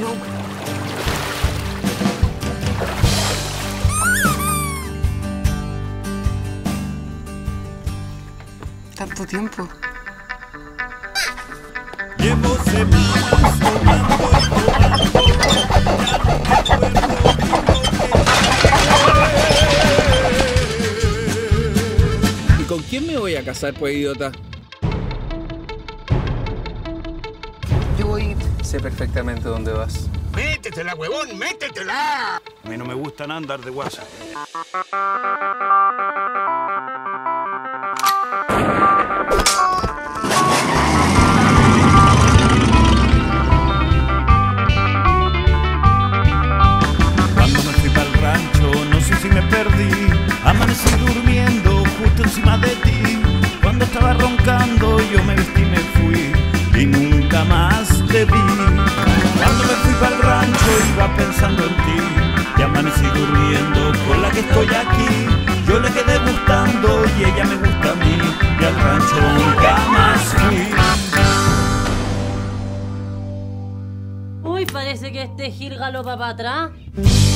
joke. Tanto tiempo. Llevo semanas tomando y tomando, ya no recuerdo. ¿Y con quién me voy a casar, pues, idiota? Yo voy. Sé perfectamente dónde vas. ¡Métetela, huevón! ¡Métetela! A mí no me gusta nada andar de guasa. Cuando me fui para el rancho, no sé si me perdí. Amanecí durmiendo justo encima de ti. Cuando estaba roncando, yo me vestí y me fui. Y nunca más te vi. Cuando me fui para el rancho, iba pensando en ti. Y amanecí durmiendo con la que estoy aquí. Yo le quedé gustando y ella me gusta a mí. Y al rancho nunca más fui. Uy, parece que este Gil galopa para atrás.